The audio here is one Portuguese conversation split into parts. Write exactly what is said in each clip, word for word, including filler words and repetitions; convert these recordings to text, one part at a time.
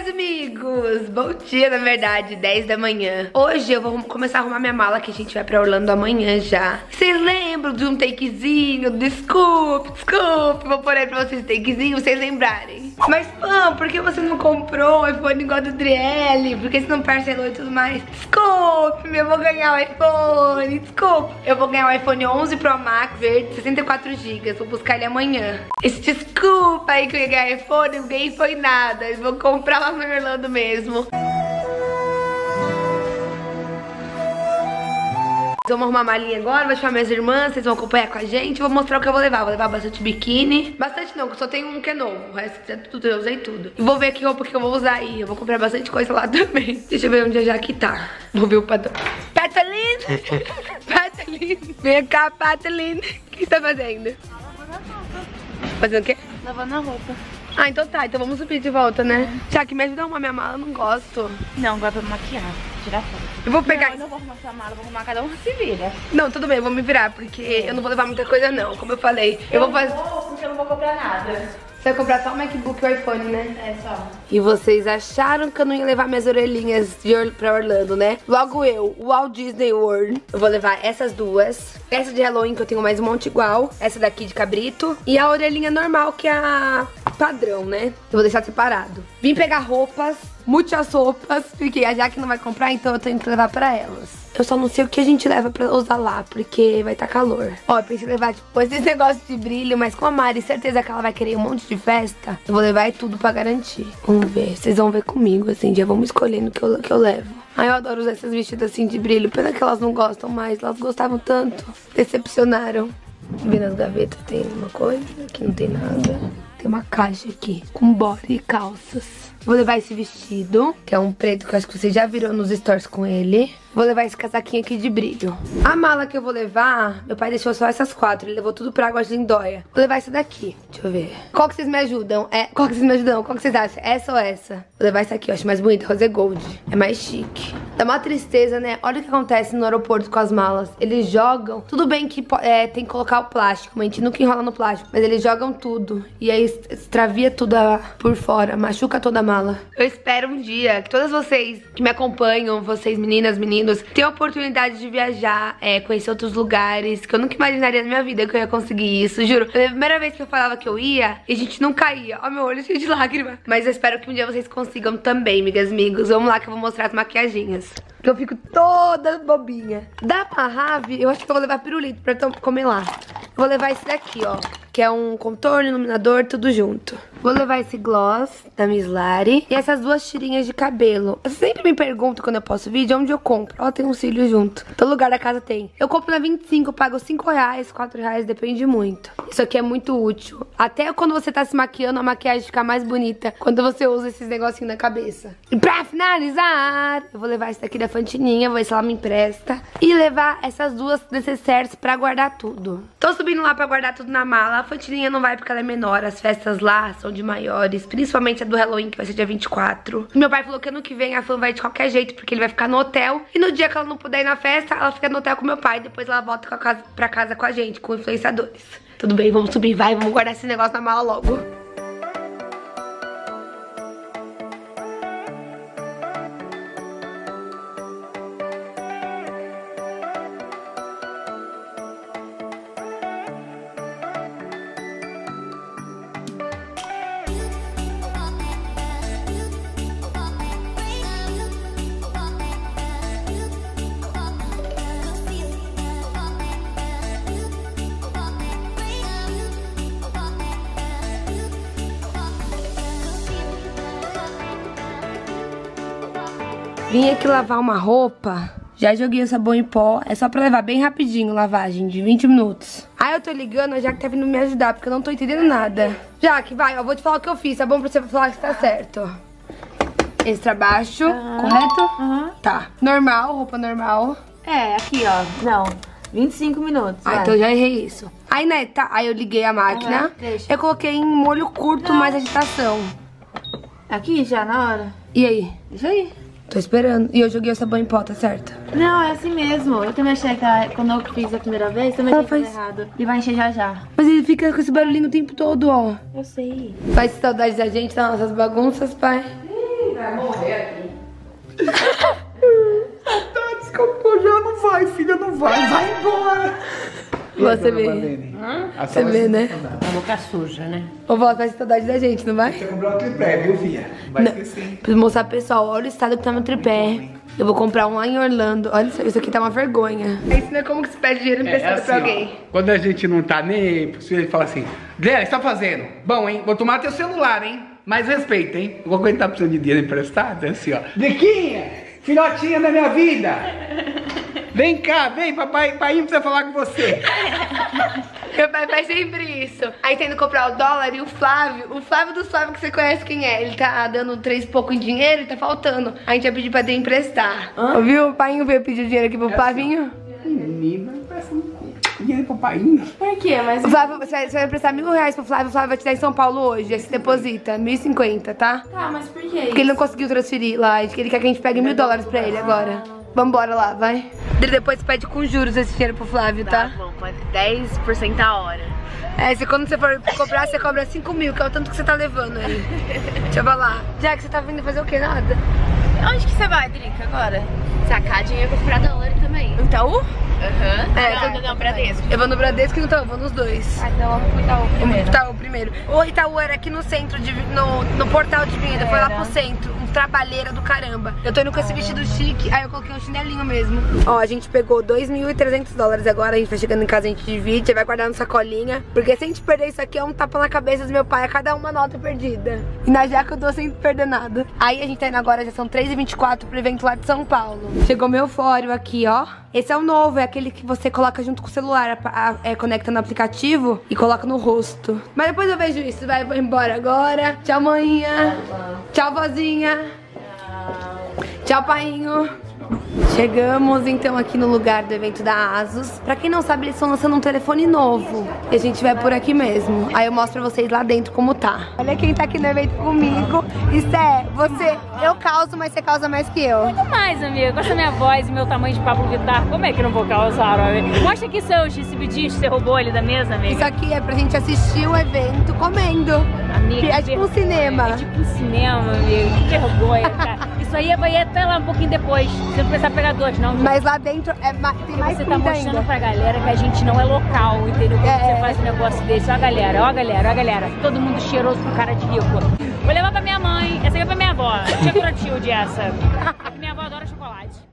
meus amigos! Bom dia, na verdade, dez da manhã. Hoje eu vou começar a arrumar minha mala, que a gente vai pra Orlando amanhã já. Vocês lembram de um takezinho? Desculpe, desculpe. Vou pôr aí pra vocês takezinho, vocês lembrarem. Mas, Pam, por que você não comprou o iPhone igual do Driele? Por que você não parcelou e tudo mais? Desculpe, eu vou ganhar o iPhone, desculpa. Eu vou ganhar o iPhone onze Pro Max verde, sessenta e quatro gigas. Vou buscar ele amanhã. Esse desculpa aí que eu ia ganhar iPhone, eu ganhei foi nada. Eu vou comprar lá no Orlando mesmo. Vamos arrumar a malinha agora, vou chamar minhas irmãs, vocês vão acompanhar com a gente. Vou mostrar o que eu vou levar. Vou levar bastante biquíni. Bastante não, só tem um que é novo. O resto é tudo, eu usei tudo. E vou ver que roupa que eu vou usar aí. Eu vou comprar bastante coisa lá também. Deixa eu ver onde já que tá. Vou ver o padrão. Pataline! Pataline! Vem cá, Pataline. O que você tá fazendo? Lavando a roupa. Fazendo o quê? Lavando a roupa. Ah, então tá, então vamos subir de volta, né? É. Já que me ajuda a arrumar minha mala, eu não gosto. Não, agora pra maquiar, tirar foto. Eu vou pegar... Não, eu não vou arrumar sua mala, vou arrumar, cada um se vira. Não, tudo bem, eu vou me virar, porque eu não vou levar muita coisa não, como eu falei. Eu, eu vou fazer... Vou, porque eu não vou comprar nada. Você vai comprar só o MacBook e o iPhone, né? É, só. E vocês acharam que eu não ia levar minhas orelhinhas de Or pra Orlando, né? Logo eu, o Walt Disney World. Eu vou levar essas duas. Essa de Halloween, que eu tenho mais um monte igual. Essa daqui de cabrito. E a orelhinha normal, que é a padrão, né? Eu vou deixar separado. Vim pegar roupas, muitas roupas, porque a Jaque não vai comprar, então eu tenho que levar pra elas. Eu só não sei o que a gente leva pra usar lá, porque vai tá calor. Ó, eu pensei em levar, tipo, esses negócios de brilho, mas com a Mari, certeza que ela vai querer um monte de festa. Eu vou levar tudo pra garantir. Vamos ver, vocês vão ver comigo, assim, já vamos escolhendo o que eu, que eu levo. Ai, eu adoro usar esses vestidos assim de brilho, pena que elas não gostam mais, elas gostavam tanto. Decepcionaram. Vê nas gavetas, tem uma coisa, aqui não tem nada. Tem uma caixa aqui, com body e calças. Vou levar esse vestido, que é um preto que eu acho que vocês já viram nos stories com ele. Vou levar esse casaquinho aqui de brilho. A mala que eu vou levar, meu pai deixou só essas quatro. Ele levou tudo pra Águas de Lindóia. Vou levar essa daqui. Deixa eu ver. Qual que vocês me ajudam? É, qual que vocês me ajudam? Qual que vocês acham? Essa ou essa? Vou levar essa aqui, eu acho mais bonita. Rose Gold. É mais chique. Dá uma tristeza, né? Olha o que acontece no aeroporto com as malas. Eles jogam. Tudo bem que é, tem que colocar o plástico. A gente nunca enrola no plástico. Mas eles jogam tudo. E aí extravia tudo por fora. Machuca toda a mala. Eu espero um dia que todas vocês que me acompanham, vocês meninas, meninos, tenham a oportunidade de viajar, é, conhecer outros lugares, que eu nunca imaginaria na minha vida que eu ia conseguir isso, juro. Foi a primeira vez que eu falava que eu ia e a gente não caía. Ó, meu olho cheio de lágrimas. Mas eu espero que um dia vocês consigam também, amigas, amigos. Vamos lá que eu vou mostrar as maquiaginhas. Que eu fico toda bobinha. Da Parrave, eu acho que eu vou levar pirulito pra comer lá. Eu vou levar esse daqui, ó, que é um contorno, iluminador, tudo junto. Vou levar esse gloss da Miss Lari e essas duas tirinhas de cabelo. Você sempre me pergunta quando eu posto vídeo onde eu compro. Ó, tem um cílio junto. Todo lugar da casa tem. Eu compro na vinte e cinco, eu pago cinco reais, quatro reais, depende muito. Isso aqui é muito útil. Até quando você tá se maquiando, a maquiagem fica mais bonita quando você usa esses negocinhos na cabeça. E pra finalizar, eu vou levar esse daqui da Fantininha, vou ver se ela me empresta. E levar essas duas necessárias pra guardar tudo. Tô subindo lá pra guardar tudo na mala. A Fantininha não vai porque ela é menor. As festas lá são de maiores, principalmente a do Halloween, que vai ser dia vinte e quatro. Meu pai falou que ano que vem a Fan vai de qualquer jeito, porque ele vai ficar no hotel. E no dia que ela não puder ir na festa, ela fica no hotel com meu pai. Depois ela volta com a casa, pra casa com a gente, com influenciadores. Tudo bem, vamos subir, vai, vamos guardar esse negócio na mala logo. Vim aqui lavar uma roupa, já joguei o sabão em pó, é só pra levar bem rapidinho, lavagem de vinte minutos. Aí eu tô ligando, a Jaque tá vindo me ajudar, porque eu não tô entendendo nada. Jaque, vai, ó, vou te falar o que eu fiz, tá bom? Pra você falar que tá certo. Extra baixo, uhum. Correto? Uhum. Tá, normal, roupa normal. É, aqui ó, não, vinte e cinco minutos. Ah, vai. Então eu já errei isso. Aí, né, tá, aí eu liguei a máquina, uhum, deixa. Eu coloquei em molho curto, não. Mais agitação. Aqui já na hora? E aí? Deixa aí. Tô esperando. E eu joguei o sabão em pó, tá certo? Não, é assim mesmo. Eu também achei que a, quando eu fiz a primeira vez, também achei que faz... errado. Ele vai encher já já. Mas ele fica com esse barulhinho o tempo todo, ó. Eu sei. Faz saudade da gente, das nossas bagunças, pai? Ih, vai morrer aqui. Saudades que eu tô já. Não vai, filha, não vai. Vai embora. Você vê. Você vê, né? A boca suja, né? Ô, vó, vai ter saudade da gente, não vai? Você comprou um tripé, viu, filha? Vai esquecer. Preciso mostrar pro pessoal, olha o estado que tá meu tripé. Eu vou comprar um lá em Orlando. Olha isso, isso aqui tá uma vergonha. Isso não é como que se pede dinheiro emprestado assim, pra alguém. Ó, quando a gente não tá nem aí, ele fala assim: Adriana, o que você tá fazendo? Bom, hein? Vou tomar teu celular, hein? Mais respeito, hein? Eu vou aguentar precisando de dinheiro emprestado. É assim, ó. Driquinha, filhotinha da minha vida. Vem cá, vem, papai, pai precisa falar com você. Meu pai faz sempre isso. Aí tá indo comprar o dólar e o Flávio, o Flávio do Flávio que você conhece quem é, ele tá dando três e pouco em dinheiro e tá faltando. A gente vai pedir pra ele emprestar. Hã? Viu? O pai veio pedir dinheiro aqui pro é Flavinho. Assim, menina, parece um dinheiro pro pai. Por quê? Mas... O Flávio, você vai, você vai emprestar mil reais pro Flávio, o Flávio vai te dar em São Paulo hoje. Aí você deposita mil e cinquenta, tá? Tá, mas por quê? Porque ele não conseguiu transferir lá, ele quer que a gente pegue mil dólares pra ele agora. Vambora lá, vai. Depois pede com juros esse dinheiro pro Flávio, tá? Tá bom, pode dez por cento a hora. É, se quando você for cobrar, você cobra cinco mil, que é o tanto que você tá levando aí. Deixa eu falar. Jack, você tá vindo fazer o quê? Nada? Onde que você vai, Drica, agora? Sacar dinheiro pra comprar dólar também. No Itaú? Aham. Uhum. É, não, não, Bradesco. Eu vou no Bradesco e no Itaú, vou nos dois. Ah, então eu vou pro Itaú primeiro. Itaú primeiro. O Itaú era aqui no centro, de, no, no portal de Vinhedo, foi lá pro centro. Um trabalheira do caramba. Eu tô indo com esse vestido chique, aí eu coloquei um chinelinho mesmo. Ó, a gente pegou dois mil e trezentos dólares agora, a gente vai chegando em casa, a gente divide, vai guardar na sacolinha. Porque se a gente perder isso aqui, é um tapa na cabeça do meu pai, a cada uma nota perdida. E na jaca eu dou sem perder nada. Aí a gente tá indo agora, já são três e vinte e quatro pro evento lá de São Paulo. Chegou meu fórum aqui, ó. Esse é o novo, é aquele que você coloca junto com o celular, a, a, é, conecta no aplicativo e coloca no rosto. Mas depois eu vejo isso, vai, vou embora agora. Tchau, manhã. Tchau, vozinha. Tchau, painho. Chegamos então aqui no lugar do evento da Asus. Pra quem não sabe, eles estão lançando um telefone novo. E a gente vai por aqui mesmo. Aí eu mostro pra vocês lá dentro como tá. Olha quem tá aqui no evento comigo. Isso é, você, eu causo, mas você causa mais que eu. Muito mais, amigo. Com essa minha voz e meu tamanho de Pablo Vittar, como é que eu não vou causar, amigo? Mostra aqui seus recibidinhos que você roubou ali da mesa, amiga. Isso aqui é pra gente assistir o evento comendo. Amiga, é tipo um cinema. É tipo um cinema, amigo. Que vergonha, cara. Isso aí vai até lá um pouquinho depois. Você não precisa pegar dois, não. Mas lá dentro é ma tem mais você tá mostrando ainda. pra galera que a gente não é local, entendeu? Quando é. você faz um negócio desse. Ó a galera, ó a galera, ó a galera. Todo mundo cheiroso com cara de rico. Vou levar pra minha mãe. Essa aqui é pra minha avó. Tinha Clotilde essa. Minha avó adora chocolate.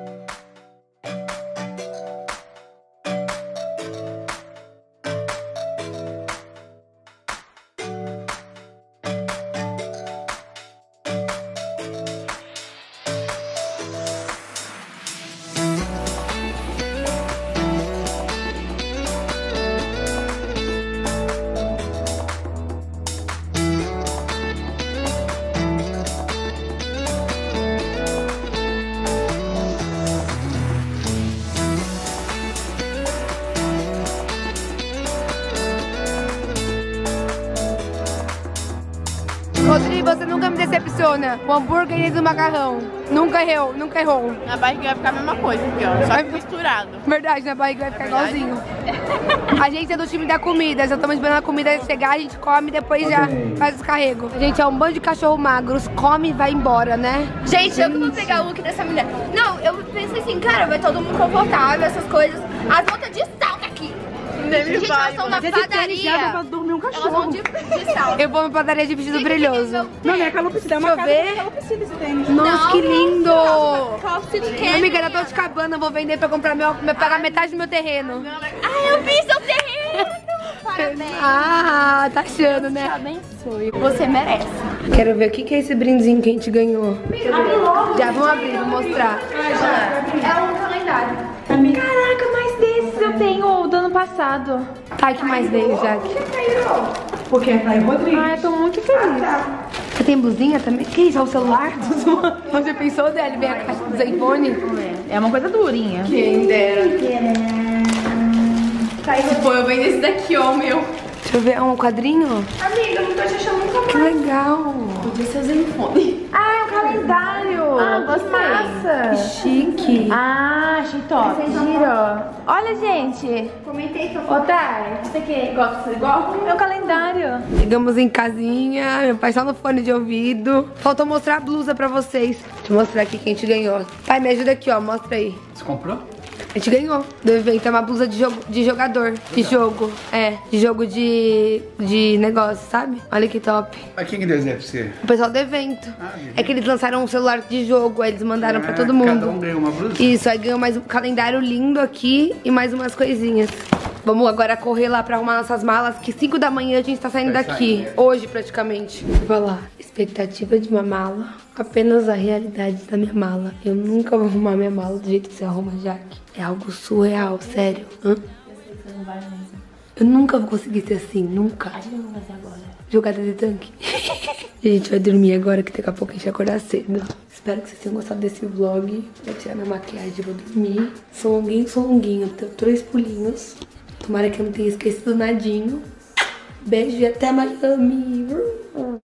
Rodrigo, você nunca me decepciona. O hambúrguer e do macarrão. Nunca errou, nunca errou. Na barriga vai ficar a mesma coisa aqui, ó. Só que misturado. Verdade, na barriga vai ficar é igualzinho. A gente é do time da comida. Já estamos esperando a comida chegar, a gente come e depois já faz os carregos. A gente é um bando de cachorro magros, come e vai embora, né? Gente, eu que vou pegar o look dessa mulher. Não, eu pensei assim, cara, vai todo mundo confortável, essas coisas. As botas de salto aqui. Gente, elas são na padaria. Elas vão de, de salto. Eu vou na padaria de vestido brilhoso. Não, não é calopsita, é uma Deixa eu ver. calopsita esse tênis. Nossa, Não, que lindo! Calopsita de quê? Amiga, da Dolce Gabbana, eu vou vender pra comprar meu, pra pagar metade do meu terreno. Ah, eu vi seu terreno! Parabéns! Ah, tá achando, né? Abençoe. Você merece. Quero ver o que, que é esse brindezinho que a gente ganhou. Já vamos abrir, vou mostrar. É um calendário. Caraca, mais desses eu tenho do ano passado. Tá, que mais veio, Jaque? Porque é Caio Rodrigues. Ai, eu tô muito feliz. Você tem blusinha também? Que isso? É o celular? Você pensou dele? Vem a caixa do iPhone? É uma coisa durinha. Quem dera. Se for, eu vendo esse daqui, ó, o meu. Deixa eu ver, é um quadrinho? Amiga, não tô te achando nunca mais. Que legal. Podia ser o Zenfone. Ah, é um calendário. Ah, gostei. Massa. Que chique. Ah, achei top. Vocês vão- Giro. Olha, gente. Comentei sua Ô, foto. Thay, você que gosta de fazer igual? Meu calendário. Chegamos em casinha, meu pai só no fone de ouvido. Faltou mostrar a blusa pra vocês. Deixa eu mostrar aqui que a gente ganhou. Pai, me ajuda aqui, ó, mostra aí. Você comprou? A gente ganhou do evento, é uma blusa de jogo, de jogador, de jogo, é, de jogo de, de negócio, sabe? Olha que top. Mas quem que deu esse pra você? O pessoal do evento. Ah, de É que eles lançaram um celular de jogo, aí eles mandaram pra Ah, todo mundo. Cada um ganhou uma blusa? Isso, aí ganhou mais um calendário lindo aqui e mais umas coisinhas. Vamos agora correr lá pra arrumar nossas malas, que cinco da manhã a gente tá saindo Vai daqui. sair, é. Hoje, praticamente. Vai lá. Expectativa de uma mala, apenas a realidade da minha mala. Eu nunca vou arrumar minha mala do jeito que você arruma, Jaque. É algo surreal, sério. Hã? Eu nunca vou conseguir ser assim, nunca. Jogada de tanque. A gente vai dormir agora, que daqui a pouco a gente vai acordar cedo. Espero que vocês tenham gostado desse vlog. Vou tirar minha maquiagem e vou dormir. Sou longuinho, sou longuinho. Tenho três pulinhos. Tomara que eu não tenha esquecido nadinho. Beijo e até Miami.